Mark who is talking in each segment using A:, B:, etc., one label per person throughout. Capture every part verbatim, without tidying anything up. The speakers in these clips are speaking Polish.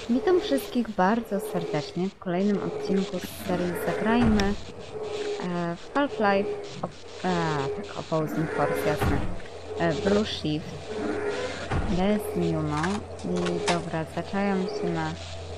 A: Witam wszystkich bardzo serdecznie w kolejnym odcinku z serii Zagrajmy e, w Half-Life op e, tak, Opposing Force, jasne. E, Blue Shift. Jest Juno. I dobra, zaczęłam się na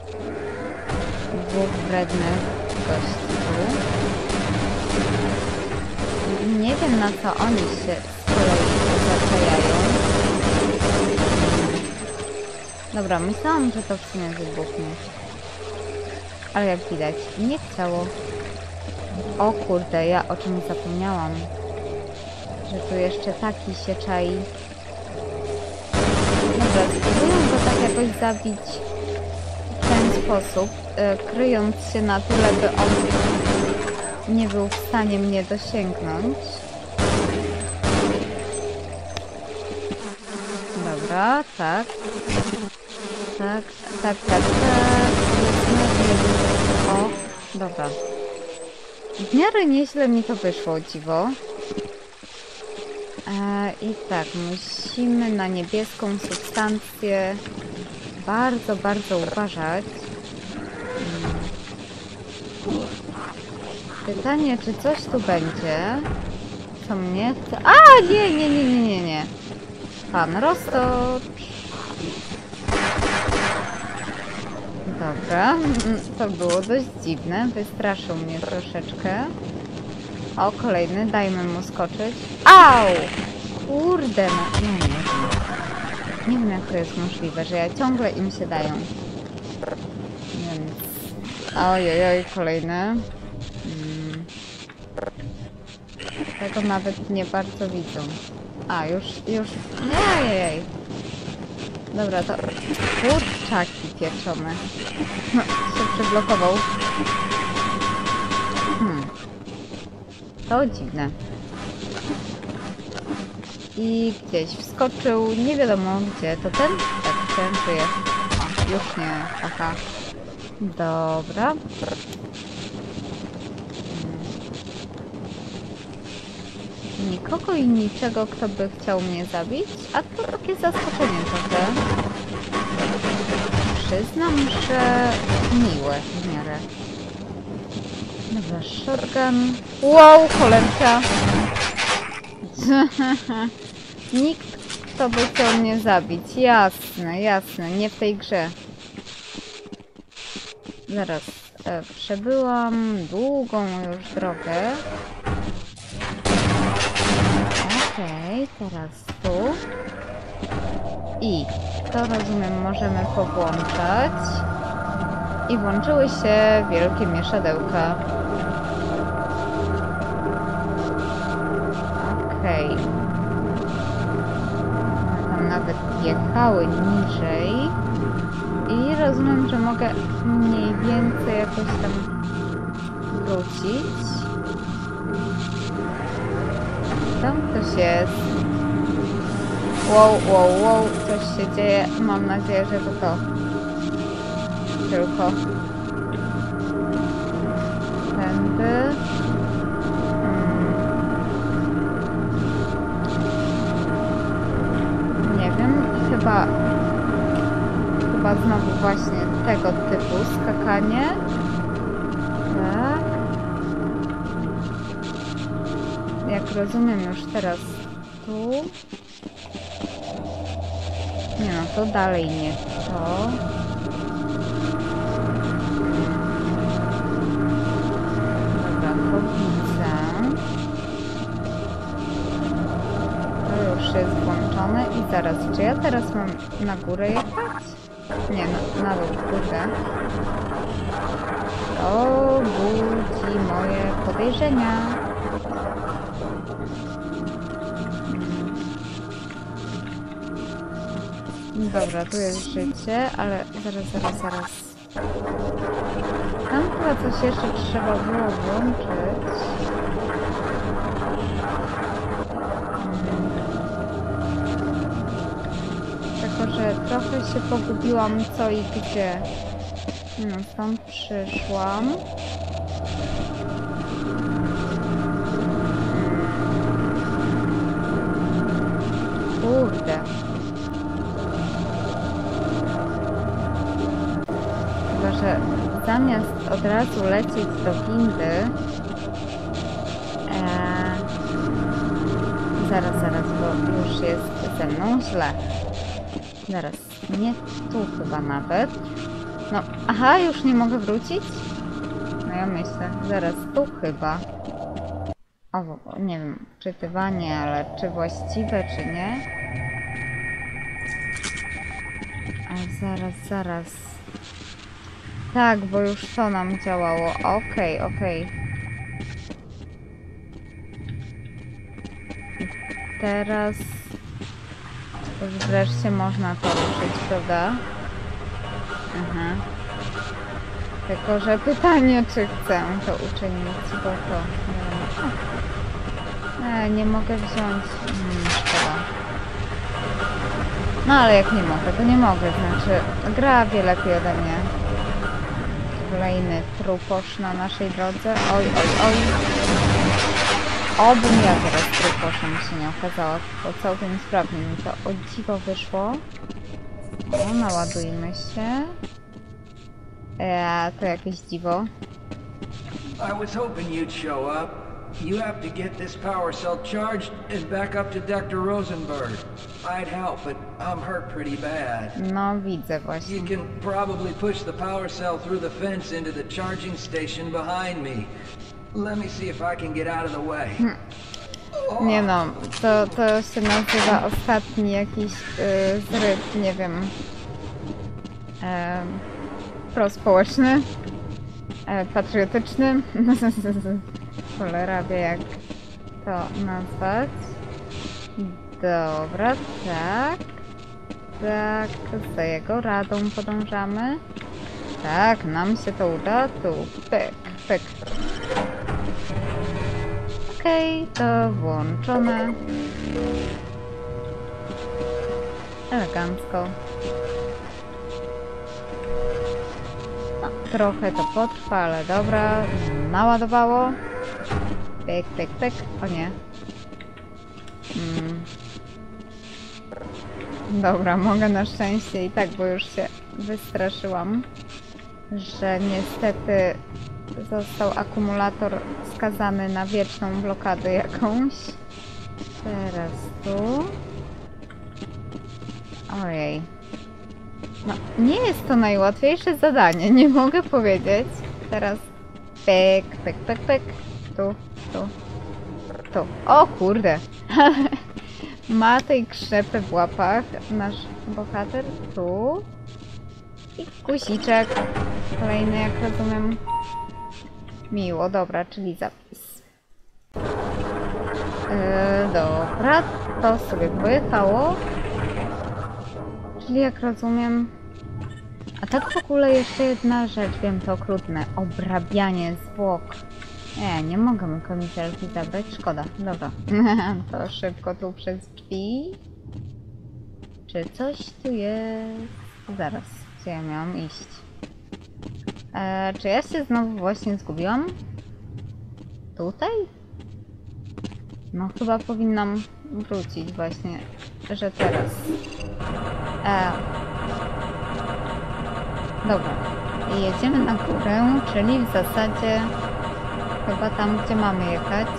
A: dwóch wrednych gości tu. Nie wiem, na co oni się z kolei zaczajają. Dobra, myślałam, że to w sumie wybuchnie. Ale jak widać, nie chciało. O kurde, ja o czym zapomniałam. Że tu jeszcze taki się czai. Dobra, spróbuję go tak jakoś zabić w ten sposób, yy, kryjąc się na tyle, by on nie był w stanie mnie dosięgnąć. Dobra, tak. Tak, tak, tak, tak. O, dobra. W miarę nieźle mi to wyszło, o dziwo. E, I tak, musimy na niebieską substancję bardzo, bardzo uważać. Pytanie, czy coś tu będzie, co mnie chce... A, nie, nie, nie, nie, nie, nie. Pan roztocz. Dobra, to było dość dziwne, wystraszył mnie troszeczkę. O, kolejny, dajmy mu skoczyć. Au! Kurde, no nie, nie wiem. Nie wiem, jak to jest możliwe, że ja ciągle im się dają. Więc... Ojej, kolejny. Hmm. Tego nawet nie bardzo widzą. A, już, już... Ojej. Dobra, to... Kurczaki pieczone. No, się przyblokował. Hmm. To dziwne. I gdzieś wskoczył, nie wiadomo gdzie. To ten? Tak, ten żyje. O, już nie. Aha. Dobra. Hmm. Nikogo i niczego, kto by chciał mnie zabić? A to takie zaskoczenie trochę. Przyznam, że miłe w miarę. Dobra, shotgun. Wow, cholerka. Nikt, kto by chciał mnie zabić. Jasne, jasne, nie w tej grze. Zaraz, e, przebyłam długą już drogę. Okej, okay, teraz tu. I to, rozumiem, możemy powłączać. I włączyły się wielkie mieszadełka. Okej. Okay. Tam nawet jechały niżej. I rozumiem, że mogę mniej więcej jakoś tam wrócić. Tam ktoś jest. Wow, wow, wow, coś się dzieje. Mam nadzieję, że to to. Tylko. Tędy. Hmm. Nie wiem, chyba... Chyba znowu właśnie tego typu skakanie. Tak. Jak rozumiem, już teraz tu. Nie no, to dalej nie to. Dobra, to widzę. To już jest włączone i zaraz, czy ja teraz mam na górę jechać? Nie, na, na dół, kurde. To budzi moje podejrzenia. Dobra, tu jest życie, ale zaraz, zaraz, zaraz. Tam chyba coś jeszcze trzeba było włączyć. Hmm. Tylko, że trochę się pogubiłam co i gdzie. No, stąd przyszłam. Kurde. Tylko że zamiast od razu lecieć do windy... Eee, zaraz, zaraz, bo już jest ze mną źle. Zaraz, nie tu chyba nawet. No, aha, już nie mogę wrócić? No ja myślę, zaraz tu chyba. O, nie wiem, czytywanie, ale czy właściwe, czy nie? A zaraz, zaraz. Tak, bo już to nam działało. Okej, okay, okej. Okay. Teraz już wreszcie można to ruszyć, prawda? Aha. Tylko, że pytanie, czy chcę to uczynić, bo to... Nie, nie mogę wziąć... Hmm, szkoda. No ale jak nie mogę, to nie mogę, znaczy gra wie lepiej ode mnie. Kolejny truposz na naszej drodze. Oj, oj, oj. Obym ja teraz truposzem się nie okazała, tylko całkiem sprawnie mi to o dziwo wyszło. O, naładujmy się. Eee, to jakieś dziwo.
B: I was hoping you'd show up. You have to get this power cell charged and back up to Doctor Rosenberg. I'd help, but I'm hurt pretty bad.
A: No, widzę właśnie.
B: You can probably push the power cell through the fence into the charging station behind me. Let me see if I can get out of the way.
A: Hmm. Nie no, to, to się nazywa ostatni jakiś yy, zryw, nie wiem, yy, prospołeczny, yy, patriotyczny. Cholera wie jak to nazwać. Dobra, tak. Tak, za jego radą podążamy. Tak, nam się to uda. Tu, pyk, pyk. Okej, okay, to włączone. Elegancko. No, trochę to potrwa, ale dobra. Naładowało. Pyk, pyk, pyk. O nie. Hmm. Dobra, mogę na szczęście i tak, bo już się wystraszyłam, że niestety został akumulator skazany na wieczną blokadę jakąś. Teraz tu. Ojej. No, nie jest to najłatwiejsze zadanie, nie mogę powiedzieć. Teraz pyk, pyk, pyk, pyk. Tu, tu, tu. O kurde! Ma tej krzepy w łapach nasz bohater. Tu. I guziczek. Kolejny, jak rozumiem. Miło, dobra, czyli zapis. Yy, dobra, to sobie pojechało. Czyli jak rozumiem... A tak w ogóle jeszcze jedna rzecz, wiem, to okrutne. Obrabianie zwłok. Nie, nie mogę mu kamizelki zabrać, szkoda. Dobra, to szybko tu przez drzwi. Czy coś tu jest? Zaraz, gdzie ja miałam iść? Eee, czy ja się znowu właśnie zgubiłam? Tutaj? No chyba powinnam wrócić właśnie, że teraz. Eee. Dobra, jedziemy na górę, czyli w zasadzie chyba tam, gdzie mamy jechać.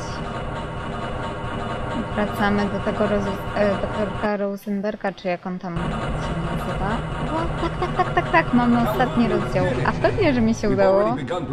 A: Wracamy do tego Roz e, doktorka Rosenberga, czy jak on tam się nazywa. O, tak, tak, tak, tak, tak, mamy ostatni rozdział. A pewnie, że mi się udało.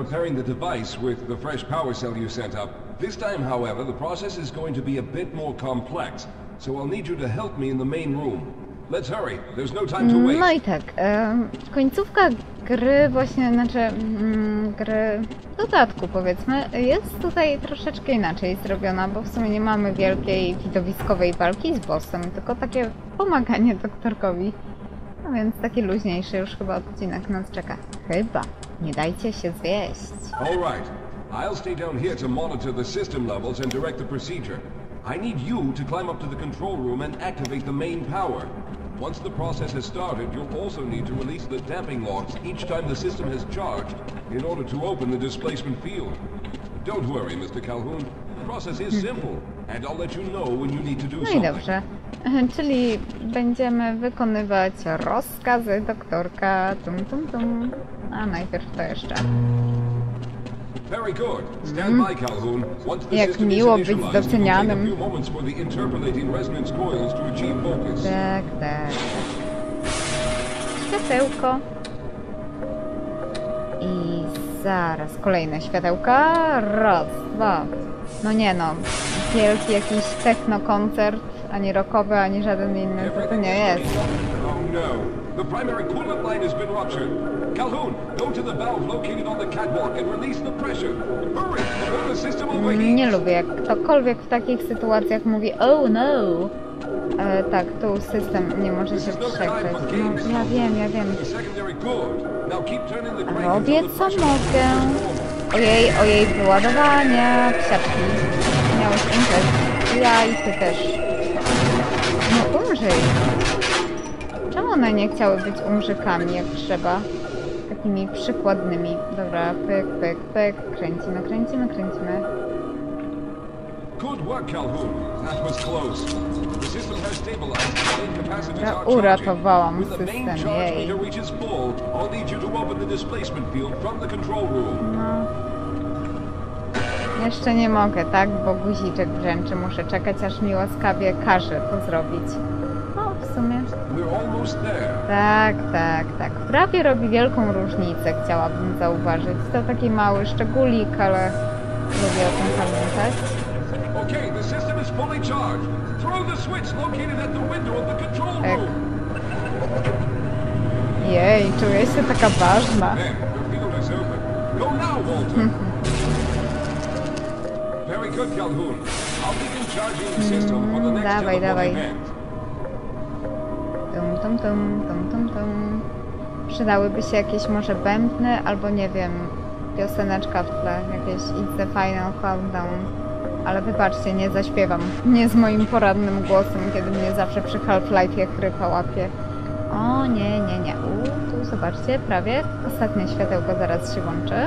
C: This time, however, the process is going to be a bit more complex, so I'll need you to help me in the main room. Let's hurry. There's no time to wait.
A: No i tak, e, końcówka gry właśnie, znaczy mm, gry dodatku powiedzmy, jest tutaj troszeczkę inaczej zrobiona, bo w sumie nie mamy wielkiej widowiskowej walki z bossem, tylko takie pomaganie doktorkowi. No więc taki luźniejszy już chyba odcinek nas czeka. Chyba. Nie dajcie się zwieść.
C: All right. I'll stay down here to monitor the system levels and direct the procedure. I need you to climb up to the control room and activate the main power. Once the process has started, you'll also need to release the damping locks each time the system has charged in order to open the displacement field. Don't worry, Mister Calhoun. The process is simple, and I'll let you know when you need to do
A: No i
C: something.
A: dobrze. Czyli będziemy wykonywać rozkazy doktorka. Tum, tum, tum. A najpierw to jeszcze.
C: Very good. Stand by, Calhoun. Once the
A: Jak
C: system is
A: miło być
C: initialized, it will take a
A: docenianym.
C: few moments for the interpolating resonance coils to achieve focus.
A: Tak, tak. Światełko. I zaraz kolejne światełka. Raz, dwa. No nie no. Wielki jakiś techno-koncert. Ani rockowy, ani żaden inny. To to nie jest.
C: Oh no. The primary coolant line has been ruptured. Calhoun, go to the valve located on the catwalk and release the pressure. Hurry, before the system overheats.
A: Nie lubię, jak ktokolwiek w takich sytuacjach mówi oh no. E, tak, tu system nie może się przekryć. No, ja wiem, ja wiem.
C: The secondary good. Now keep turning the crank
A: Robię
C: until the
A: co
C: pressure
A: mogę.
C: is
A: Ojej, ojej, wyładowanie. Psiaczki. Miałeś umrzeć. Ja i ty też. No umrzyj. Czemu one nie chciały być umrzykami jak trzeba? Takimi przykładnymi. Dobra, pyk, pyk, pyk. Kręcimy, kręcimy, kręcimy.
C: Good work, Calhoun. That was close. The system has stabilized. The main capacities
A: Ja
C: are charging.
A: uratowałam
C: When the main
A: system,
C: charge
A: jej.
C: meter reaches full, I'll need you to open the displacement field from the control room.
A: No. Jeszcze nie mogę, tak? Bo guziczek brzęczy. Muszę czekać, aż mi łaskawie każe to zrobić. No, w sumie.
C: We're almost there.
A: Tak, tak, tak. Prawie robi wielką różnicę, chciałabym zauważyć. To taki mały szczególik, ale lubię o tym pamiętać.
C: Okay, the system is fully charged. Throw the switch located at the window of the control
A: Tak.
C: room.
A: Jej, czuję się taka ważna.
C: There, the field is open. Go now, Walter. Very good, Calhoun. I'll begin charging the system for the next
A: Dawaj,
C: teleport
A: dawaj.
C: event.
A: Tum, tum, tum, tum, tum, tum. Przydałyby się jakieś może bębny, albo nie wiem, pioseneczka w tle, jakieś It's the Final Countdown. Ale wybaczcie, nie zaśpiewam. Nie z moim poradnym głosem, kiedy mnie zawsze przy Half-Life'ie chrypa łapie. O nie, nie, nie. U, tu zobaczcie, prawie. Ostatnie światełko zaraz się włączy.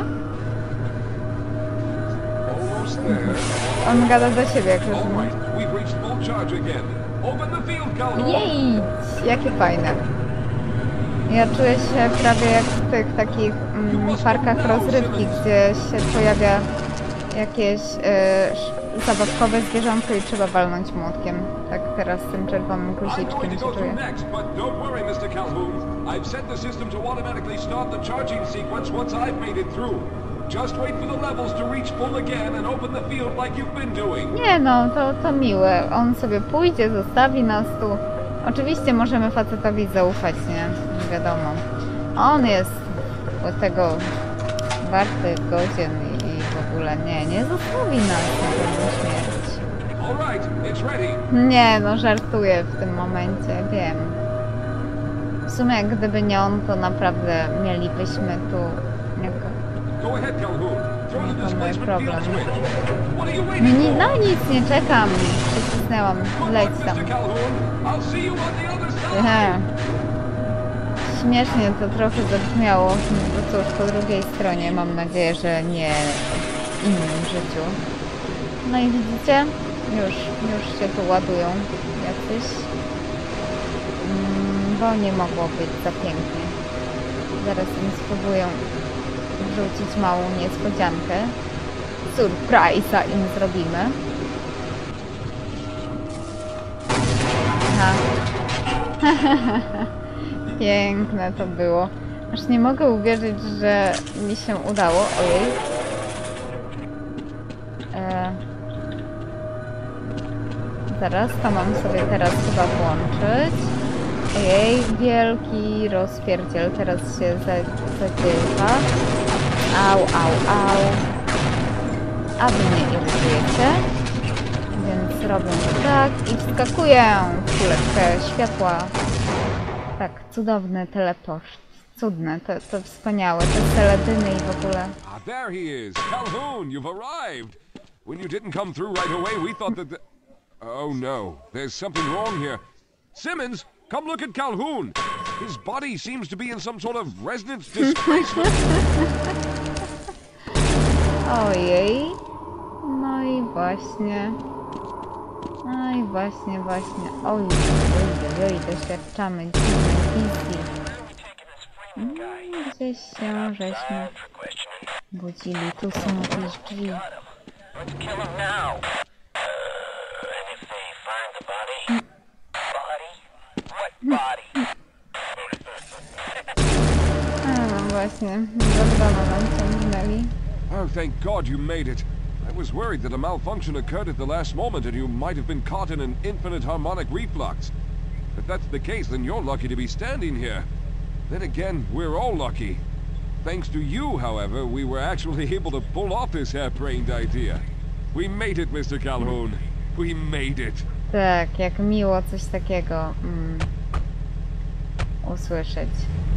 C: Almost there.
A: On gada do siebie, jak
C: All
A: rozumiem.
C: right, we've reached full charge again. Open the field, Calhoun.
A: Jej! Jakie fajne. Ja czuję się prawie jak w tych takich mm, parkach rozrywki, gdzie się pojawia jakieś e, sz- zabawkowe zwierzątko i trzeba walnąć młotkiem. Tak teraz z tym czerwonym
C: I'm going
A: guziczkiem
C: to
A: się
C: go
A: czuję.
C: through next, but don't worry, Mister Calhoun. I've set the system to automatically start the charging sequence once I've made it through. Just wait for the levels to reach full again and open the field like you've been doing.
A: Nie no, to, to miłe. On sobie pójdzie, zostawi nas tu. Oczywiście możemy facetowi zaufać, nie? Nie wiadomo. On jest tego warty, godzien i, i w ogóle nie, nie zostawi nas na pewną śmierć.
C: All right, it's ready.
A: Nie no, żartuję w tym momencie, wiem. W sumie gdyby nie on, to naprawdę mielibyśmy tu jako...
C: Go ahead, Calhoun. Throw the
A: No to mój
C: displacement
A: problem.
C: field switch. What are you
A: Ni-
C: waiting
A: No
C: for?
A: nic, nie czekam. Przycisnęłam.
C: Good
A: Leć
C: luck,
A: tam.
C: Mister Calhoun. I'll see you on the other side.
A: Ehe. Śmiesznie to trochę zabrzmiało, bo cóż, po drugiej stronie mam nadzieję, że nie w innym życiu. No i widzicie? Już, już się tu ładują jacyś. Mm, bo nie mogło być za pięknie. Zaraz im spróbują wrzucić małą niespodziankę. Surprise'a im zrobimy. Aha. Piękne to było. Aż nie mogę uwierzyć, że mi się udało. Ojej. E... Zaraz, to mam sobie teraz chyba włączyć. Ojej, wielki rozpierdziel. Teraz się zadzielwa. Au, au, au. A wy mnie irytujecie. Więc robię to tak i wskakuję w kuleczkę światła. Tak, cudowny teleport. Cudne, to, to wspaniałe, te teledyny i w ogóle.
C: Ah, there he is. Calhoun, you've arrived. When you didn't come through right away, we thought that the... Oh no, there's something wrong here. Simmons, come look at Calhoun. His body seems to be in some sort of resonance displacement.
A: Ojej. No i właśnie. No i właśnie, właśnie. Oj, oj, oj, doświadczamy dziwnej wizji. Mm, Gdzieś się żeśmy budzili. Tu są jakieś drzwi.
D: Let's kill him now. Uh, and if they find the body? Body? What body?
A: A, no właśnie. Zagdana nam ciągnęli.
C: Oh, thank God you made it. I was worried that a malfunction occurred at the last moment and you might have been caught in an infinite harmonic reflux. If that's the case, then you're lucky to be standing here. Then again, we're all lucky. Thanks to you, however, we were actually able to pull off this harebrained idea. We made it, Mister Calhoun. We made it.
A: Tak, jak miło coś takiego mm, usłyszeć.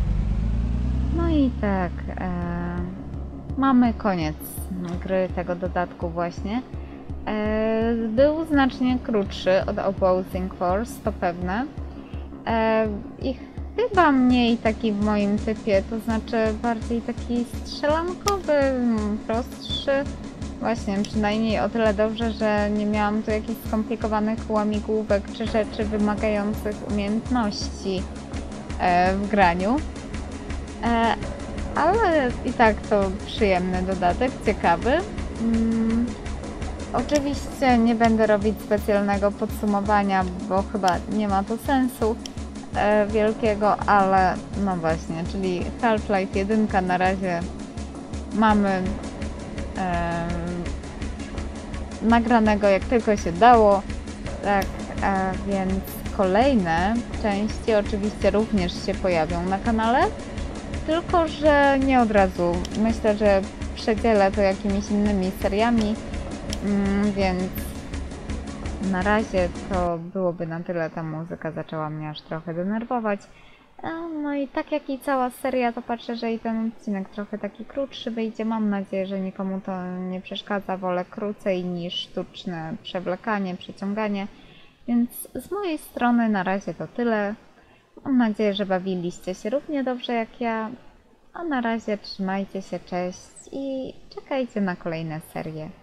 A: No i tak, e, mamy koniec gry, tego dodatku właśnie. E, był znacznie krótszy od Opposing Force, to pewne. E, I chyba mniej taki w moim typie, to znaczy bardziej taki strzelankowy, mm, prostszy. Właśnie, przynajmniej o tyle dobrze, że nie miałam tu jakichś skomplikowanych łamigłówek czy rzeczy wymagających umiejętności e, w graniu. E, ale i tak to przyjemny dodatek, ciekawy. Mm, oczywiście nie będę robić specjalnego podsumowania, bo chyba nie ma to sensu e, wielkiego, ale no właśnie, czyli Half-Life jeden na razie mamy e, nagranego jak tylko się dało, tak, e, więc kolejne części oczywiście również się pojawią na kanale, tylko że nie od razu. Myślę, że przedzielę to jakimiś innymi seriami, mm, więc na razie to byłoby na tyle. Ta muzyka zaczęła mnie aż trochę denerwować. No i tak jak i cała seria, to patrzę, że i ten odcinek trochę taki krótszy wyjdzie. Mam nadzieję, że nikomu to nie przeszkadza. Wolę krócej niż sztuczne przewlekanie, przeciąganie. Więc z mojej strony na razie to tyle. Mam nadzieję, że bawiliście się równie dobrze jak ja. A na razie trzymajcie się, cześć i czekajcie na kolejne serie.